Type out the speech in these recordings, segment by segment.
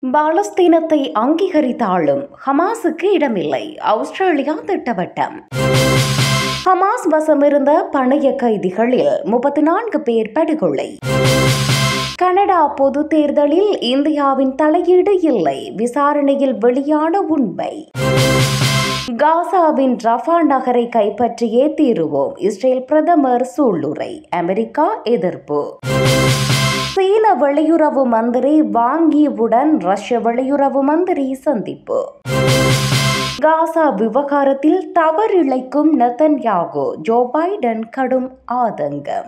பாலஸ்தீனத்தை அங்கீகரித்தாலும் ஹமாஸுக்கு இடமில்லை. Australia திட்டவட்டம். Hamas வசமிருந்த பணைய கைதிகளில் 34 பேர் படுகொலை. கனடா பொது தேர்தலில் இந்தியாவின் தலையீடு இல்லை. விசாரணையில் வெளியான உண்மை. காசாவின் ரஃபா நகரை கைப்பற்றியே தீருவோம். இஸ்ரேல் பிரதமர் சூளுரை. அமெரிக்கா எதிர்ப்பு. சீன வெளியுறவு மந்திரி வாங்கியுடன் ரஷ்ய வெளியுறவு மந்திரி சந்திப்பு. காசா விவகாரத்தில் தவறிழைக்கும் நெதன்யாகு. ஜோ பைடன் கடும் ஆதங்கம்.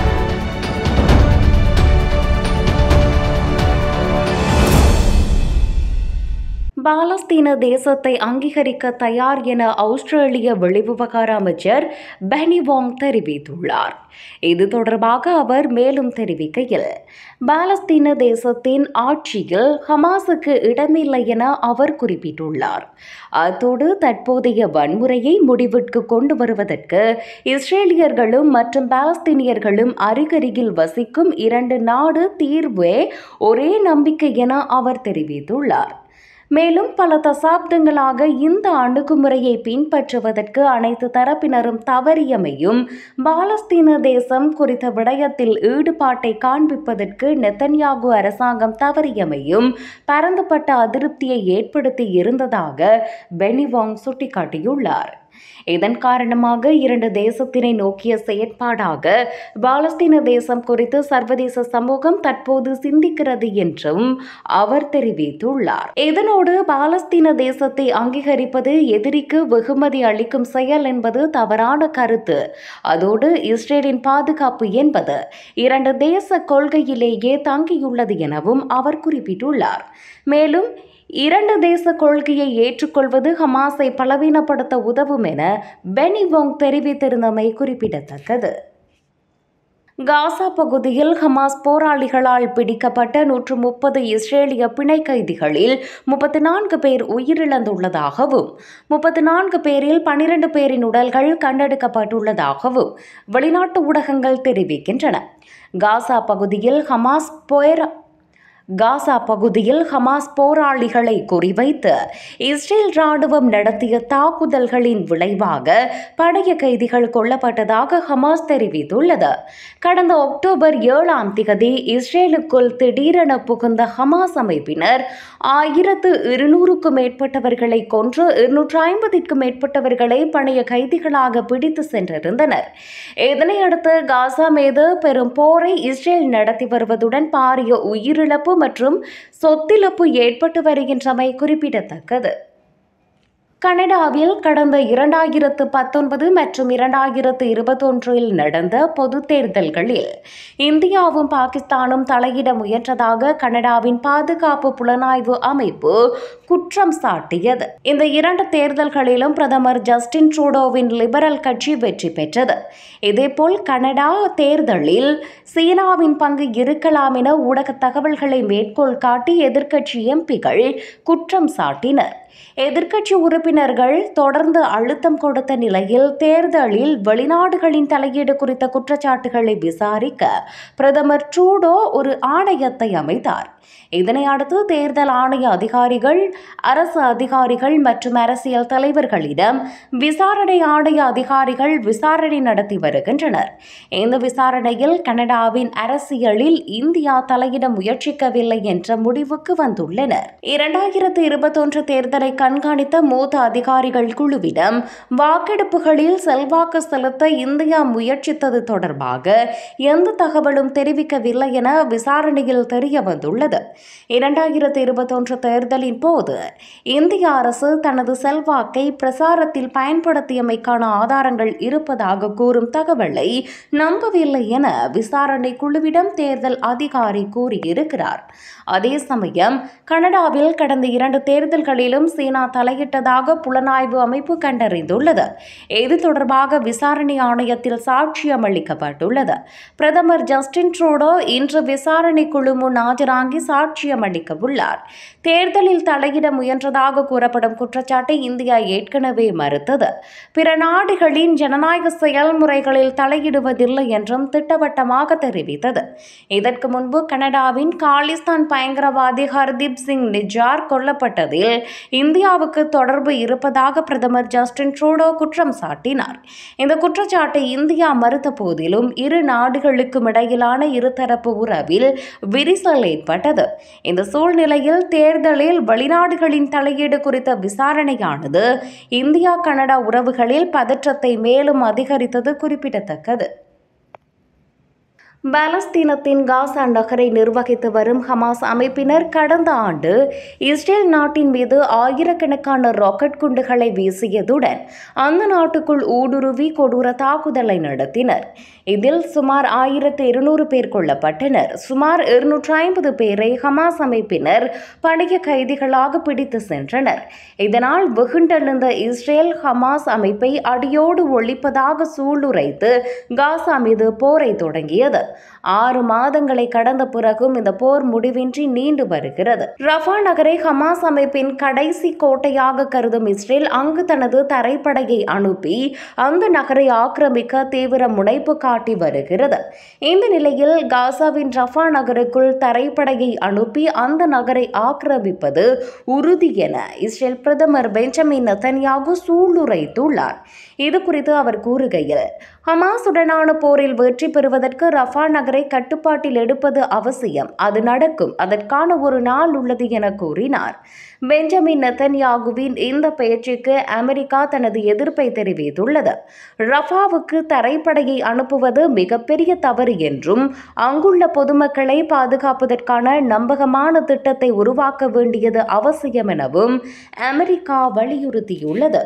பாலஸ்தீன தேசத்தை அங்கீகரிக்க தயார் என ஆஸ்திரேலிய வெளிவிவகார அமைச்சர் பெனி வாங் தெரிவித்துள்ளார். இது தொடர்பாக அவர் மேலும் தெரிவிக்கையில், பாலஸ்தீன தேசத்தின் ஆட்சியில் ஹமாஸுக்கு இடமில்லை என அவர் குறிப்பிட்டுள்ளார். அத்தோடு தற்போதைய வன்முறையை முடிவிற்கு கொண்டு வருவதற்கு இஸ்ரேலியர்களும் மற்றும் பாலஸ்தீனியர்களும் அருகருகில் வசிக்கும் 2 நாடு தீர்வே ஒரே நம்பிக்கை என அவர் தெரிவித்துள்ளார். மேலும் பல தசாப்தங்களாக இந்த அணுகுமுறையை பின்பற்றுவதற்கு அனைத்து தரப்பினரும் தவறியமையும், பாலஸ்தீன தேசம் குறித்த விடயத்தில் ஈடுபாட்டை காண்பிப்பதற்கு நெதன்யாகு அரசாங்கம் தவறியமையும் பரந்துபட்ட அதிருப்தியை ஏற்படுத்தி இருந்ததாக பெனி வாங் சுட்டிக்காட்டியுள்ளார். இதன் காரணமாக 2 தேசத்தினை நோக்கிய செயற்பாடாக பாலஸ்தீன தேசம் குறித்து சர்வதேச சமூகம் தற்போது சிந்திக்கிறது என்றும் அவர் தெரிவித்துள்ளார். இதனோடு பாலஸ்தீன தேசத்தை அங்கீகரிப்பது எதிரிக்கு வெகுமதி அளிக்கும் செயல் என்பது தவறான கருத்து. அதோடு இஸ்ரேலின் பாதுகாப்பு என்பது 2 தேச கொள்கையிலேயே தங்கியுள்ளது எனவும் அவர் குறிப்பிட்டுள்ளார். மேலும் 2 தேச கொள்கையை ஏற்றுக்கொள்வது ஹமாஸை பலவீனப்படுத்த உதவும் என பெனி வாங் தெரிவித்திருந்தமை குறிப்பிடத்தக்கது. காசா பகுதியில் ஹமாஸ் போராளிகளால் பிடிக்கப்பட்ட 130 இஸ்ரேலிய பிணை கைதிகளில் 34 பேர் உயிரிழந்துள்ளதாகவும் 34 பேரில் 12 பேரின் உடல்கள் கண்டெடுக்கப்பட்டுள்ளதாகவும் வெளிநாட்டு ஊடகங்கள் தெரிவிக்கின்றன. காசா பகுதியில் ஹமாஸ் போராளிகளை குறிவைத்து இஸ்ரேல் ராணுவம் நடத்திய தாக்குதல்களின் விளைவாக பணைய கைதிகள் கொல்லப்பட்டதாக ஹமாஸ் தெரிவித்துள்ளது. கடந்த அக்டோபர் 7ஆம் தேதி இஸ்ரேலுக்குள் திடீரென புகுந்த ஹமாஸ் அமைப்பினர் 1200க்கும் மேற்பட்டவர்களை கொன்று 250க்கும் மேற்பட்டவர்களை பணைய கைதிகளாக பிடித்து சென்றிருந்தனர். இதனையடுத்து காசா மீது பெரும் போரை இஸ்ரேல் நடத்தி வருவதுடன் பாரிய உயிரிழப்பு மற்றும் சொத்திழப்பு ஏற்பட்டு வருகின்றமை குறிப்பிடத்தக்கது. கனடாவில் கடந்த 2019 மற்றும் 2021 நடந்த பொது தேர்தல்களில் இந்தியாவும் பாகிஸ்தானும் தலையிட முயன்றதாக கனடாவின் பாதுகாப்பு புலனாய்வு அமைப்பு குற்றம் சாட்டியது. இந்த 2 தேர்தல்களிலும் பிரதமர் ஜஸ்டின் ட்ரூடோவின் லிபரல் கட்சி வெற்றி பெற்றது. இதேபோல் கனடா தேர்தலில் சீனாவின் பங்கு இருக்கலாம் என ஊடக தகவல்களை மேற்கோள் காட்டி எதிர்க்கட்சி எம்பிகள் குற்றம் சாட்டினர். எதிர்க்கட்சி உறுப்பினர்கள் தொடர்ந்து அழுத்தம் கொடுத்த நிலையில் தேர்தலில் வெளிநாடுகளின் தலையீடு குறித்த குற்றச்சாட்டுகளை விசாரிக்க பிரதமர் ட்ரூடோ ஒரு ஆணையத்தை அமைத்தார். இதனை அடுத்து தேர்தல் ஆணைய அதிகாரிகள், அரசு அதிகாரிகள் மற்றும் அரசியல் தலைவர்களிடம் விசாரணை ஆணைய அதிகாரிகள் விசாரணை நடத்தி வருகின்றனர். இந்த விசாரணையில் கனடாவின் அரசியலில் இந்தியா தலையிட முயற்சிக்கவில்லை என்ற முடிவுக்கு வந்துள்ளனர். 2021 தேர்தலை கண்காணித்த மூத்த அதிகாரிகள் குழுவிடம் வாக்கெடுப்புகளில் செல்வாக்கு செலுத்த இந்தியா முயற்சித்தது தொடர்பாக எந்த தகவலும் தெரிவிக்கவில்லை என விசாரணையில் தெரிய வந்துள்ளது. 2021 தேர்தலின் போது இந்திய அரசு தனது செல்வாக்கை பிரசாரத்தில் பயன்படுத்தியமைக்கான ஆதாரங்கள் இருப்பதாக கூறும் தகவலை நம்பவில்லை என விசாரணை குழுவிடம் தேர்தல் அதிகாரி கூறியிருக்கிறார். அதே சமயம் கனடாவில் கடந்த 2 தேர்தல்களிலும் சீனா தலையிட்டதாக இருப்பதாக புலனாய்வு அமைப்பு கண்டறிந்துள்ளது. இது தொடர்பாக விசாரணை ஆணையத்தில் சாட்சியம் அளிக்கப்பட்டுள்ளது. பிரதமர் ஜஸ்டின் ட்ரூடோ இன்று விசாரணை குழு முன் ஆஜராகி சாட்சியம் அளிக்க உள்ளார். தேர்தலில் தலையிட முயன்றதாக கூறப்படும் குற்றச்சாட்டை இந்தியா ஏற்கனவே மறுத்தது. பிற நாடுகளின் ஜனநாயக செயல்முறைகளில் தலையிடுவதில்லை என்றும் திட்டவட்டமாக தெரிவித்தது. இதற்கு முன்பு கனடாவின் காலிஸ்தான் பயங்கரவாதி ஹர்தீப் சிங் நிஜார் கொல்லப்பட்டதில் இந்தியாவுக்கு தொடர்பு இருப்பதாக பிரதமர் ஜஸ்டின் ட்ரூடோ குற்றம் சாட்டினார். இந்த குற்றச்சாட்டை இந்தியா மறுத்த போதிலும் இரு நாடுகளுக்கும் இடையிலான இருதரப்பு உறவில் விரிசல் ஏற்பட்டது. இந்த சூழ்நிலையில் தேர்தலில் வெளிநாடுகளின் தலையீடு குறித்த விசாரணையானது இந்தியா கனடா உறவுகளில் பதற்றத்தை மேலும் அதிகரித்தது குறிப்பிடத்தக்கது. பாலஸ்தீனத்தின் காசா நகரை நிர்வகித்து வரும் ஹமாஸ் அமைப்பினர் கடந்த ஆண்டு இஸ்ரேல் நாட்டின் மீது ஆயிரக்கணக்கான ராக்கெட் குண்டுகளை வீசியதுடன் அந்த நாட்டுக்குள் ஊடுருவி கொடூர தாக்குதலை நடத்தினர். இதில் சுமார் 1200 பேர் கொல்லப்பட்டனர். சுமார் 250 பேரை ஹமாஸ் அமைப்பினர் பணிய கைதிகளாக பிடித்து சென்றனர். இதனால் வெகுண்டெழுந்த இஸ்ரேல் ஹமாஸ் அமைப்பை அடியோடு ஒழிப்பதாக சூளுரைத்து காசா மீது போரை தொடங்கியது. 6 மாதங்களை கடந்த பிறகும் இந்த போர் முடிவின்றி நீண்டு வருகிறது. ரஃபா நகரை ஹமாஸ் அமைப்பின் கடைசி கோட்டையாக கருதும் இஸ்ரேல் அங்கு தனது தரைப்படையை அனுப்பி அந்த நகரை ஆக்கிரமிக்க தீவிர முனைப்பு காட்டி வருகிறது. இந்த நிலையில் காசாவின் ரஃபா நகருக்குள் தரைப்படையை அனுப்பி அந்த நகரை ஆக்கிரமிப்பது உறுதி என இஸ்ரேல் பிரதமர் பெஞ்சமின் நெதன்யாகு சூளுரைத்துள்ளார். இது குறித்து அவர் கூறுகையில், ஹமாஸுடனான போரில் வெற்றி பெறுவதற்கு ரஃபா நகரை கட்டுப்பாட்டில் எடுப்பது அவசியம். அது நடக்கும். அதற்கான ஒரு நாள் உள்ளது என கூறினார். பெஞ்சமின் நெதன்யாகுவின் இந்த பேச்சுக்கு அமெரிக்கா தனது எதிர்ப்பை தெரிவித்துள்ளது. ரஃபாவுக்கு தரைப்படையை அனுப்புவது மிகப்பெரிய தவறு என்றும் அங்குள்ள பொதுமக்களை பாதுகாப்பதற்கான நம்பகமான திட்டத்தை உருவாக்க வேண்டியது அவசியம் எனவும் அமெரிக்கா வலியுறுத்தியுள்ளது.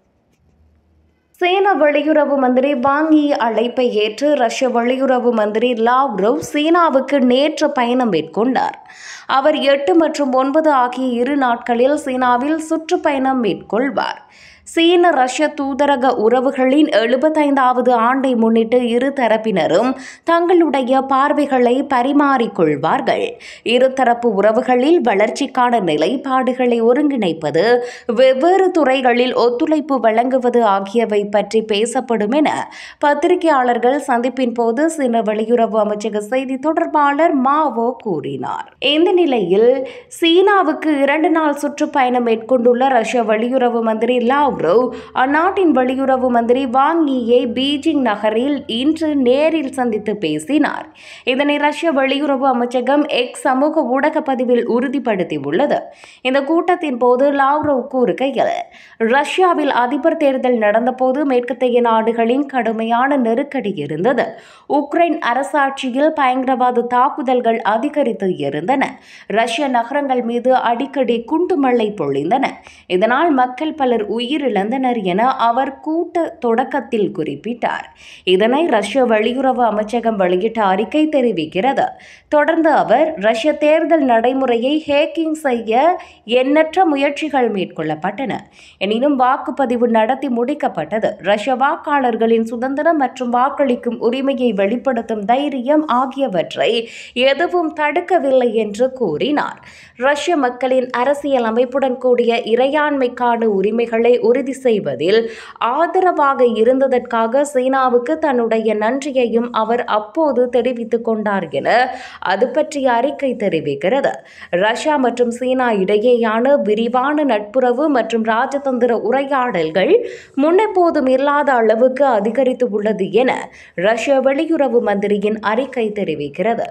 சீன வெளியுறவு மந்திரி வாங் யி அழைப்பை ஏற்று ரஷ்ய வெளியுறவு மந்திரி லாவ்ரோவ் சீனாவுக்கு நேற்று பயணம் மேற்கொண்டார். அவர் 8 மற்றும் 9 ஆகிய 2 நாட்களில் சீனாவில் சுற்றுப்பயணம் மேற்கொள்வார். சீன ரஷ்ய தூதரக உறவுகளின் 75வது ஆண்டை முன்னிட்டு இரு தரப்பினரும் தங்களுடைய பார்வைகளை பரிமாறிக்கொள்வார்கள். இருதரப்பு உறவுகளில் வளர்ச்சிக்கான நிலைப்பாடுகளை ஒருங்கிணைப்பது, வெவ்வேறு துறைகளில் ஒத்துழைப்பு வழங்குவது ஆகியவை பற்றி பேசப்படும் என பத்திரிகையாளர்கள் சந்திப்பின் போது சீன வெளியுறவு அமைச்சக செய்தி தொடர்பாளர் மாவோ கூறினார். இந்த நிலையில் சீனாவுக்கு 2 நாள் சுற்றுப்பயணம் மேற்கொண்டுள்ள ரஷ்ய வெளியுறவு மந்திரி லாவ் அந்நாட்டின் வெளியுறவு மந்திரி வாங் யியை பீஜிங் நகரில் இன்று நேரில் சந்தித்து பேசினார். இதனை ரஷ்ய வெளியுறவு அமைச்சகம் எக்ஸ் சமூக ஊடக பதிவில் உறுதிப்படுத்தியுள்ளது. இந்த கூட்டத்தின் போது லாவ்ரோவ் கூறுகையில், ரஷ்யாவில் அதிபர் தேர்தல் நடந்தபோது மேற்கத்திய நாடுகளின் கடுமையான நெருக்கடி இருந்தது. உக்ரைன் அரசாட்சியில் பயங்கரவாத தாக்குதல்கள் அதிகரித்து இருந்தன. ரஷ்ய நகரங்கள் மீது அடிக்கடி குண்டுமழை பொழிந்தன. இதனால் மக்கள் பலர் உயிரிழந்தனர் என அவர் கூட்ட தொடக்கத்தில் குறிப்பிட்டார். இதனை ரஷ்ய வெளியுறவு அமைச்சகம் வெளியிட்ட அறிக்கை தெரிவிக்கிறது. தொடர்ந்து அவர், ரஷ்ய தேர்தல் நடைமுறையை ஹேக்கிங் செய்ய எண்ணற்ற முயற்சிகள் மேற்கொள்ளப்பட்டன. எனினும் வாக்குப்பதிவு நடத்தி முடிக்கப்பட்டது. ரஷ்ய வாக்காளர்களின் சுதந்திரம் மற்றும் வாக்களிக்கும் உரிமையை வெளிப்படுத்தும் தைரியம் ஆகியவற்றை எதுவும் தடுக்கவில்லை என்று கூறினார். ரஷ்ய மக்களின் அரசியல் அமைப்புடன் கூடிய இறையாண்மைக்கான உரிமைகளை உறுதி செய்வதில் ஆதரவாக இருந்ததற்காக சீனாவுக்கு தன்னுடைய நன்றியையும் அவர் அப்போது தெரிவித்துக் கொண்டார் என அது பற்றிய அறிக்கை தெரிவிக்கிறது. ரஷ்யா மற்றும் சீனா இடையேயான விரிவான நட்புறவு மற்றும் ராஜதந்திர உரையாடல்கள் முன்னெப்போதும் இல்லாத அளவுக்கு அதிகரித்து உள்ளது என ரஷ்ய வெளியுறவு மந்திரியின் அறிக்கை தெரிவிக்கிறது.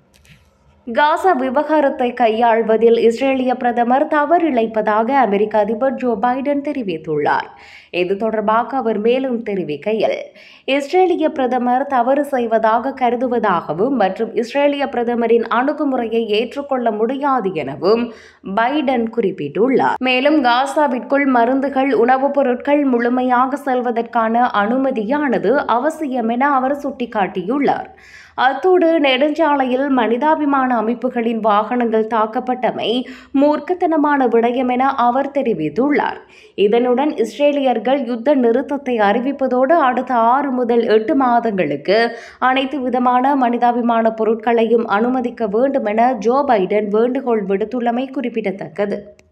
காசா விவகாரத்தை கையாள்வதில் இஸ்ரேலிய பிரதமர் தவறிழைப்பதாக அமெரிக்க அதிபர் ஜோ பைடன் தெரிவித்துள்ளார். இது தொடர்பாக அவர் மேலும் தெரிவிக்கையில், இஸ்ரேலிய பிரதமர் தவறு செய்வதாக கருதுவதாகவும் மற்றும் இஸ்ரேலிய பிரதமரின் அணுகுமுறையை ஏற்றுக்கொள்ள முடியாது எனவும் பைடன் குறிப்பிட்டுள்ளார். மேலும் காசாவிற்குள் மருந்துகள், உணவுப் பொருட்கள் முழுமையாக செல்வதற்கான அனுமதியானது அவசியம் என அவர் சுட்டிக்காட்டியுள்ளார். அத்தோடு நெடுஞ்சாலையில் மனிதாபிமான அமைப்புகளின் வாகனங்கள் தாக்கப்பட்டமை மூர்க்கத்தனமான விடயம் என அவர் தெரிவித்துள்ளார். இதனுடன் இஸ்ரேலியர்கள் யுத்த நிறுத்தத்தை அறிவிப்பதோடு அடுத்த 6 முதல் 8 மாதங்களுக்கு அனைத்து விதமான மனிதாபிமான பொருட்களையும் அனுமதிக்க வேண்டும் என ஜோ பைடன் வேண்டுகோள் விடுத்துள்ளமை குறிப்பிடத்தக்கது.